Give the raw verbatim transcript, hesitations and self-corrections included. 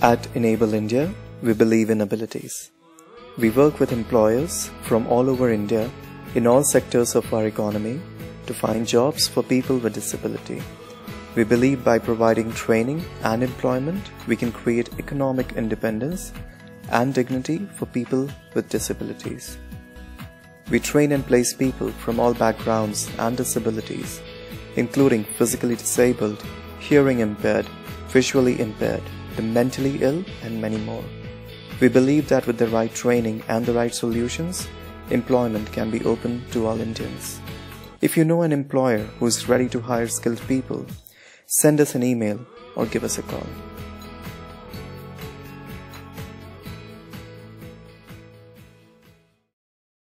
At Enable India, we believe in abilities. We work with employers from all over India in all sectors of our economy to find jobs for people with disability. We believe by providing training and employment, we can create economic independence and dignity for people with disabilities. We train and place people from all backgrounds and disabilities, including physically disabled, hearing impaired, visually impaired, the mentally ill, and many more. We believe that with the right training and the right solutions, employment can be open to all Indians. If you know an employer who is ready to hire skilled people, send us an email or give us a call.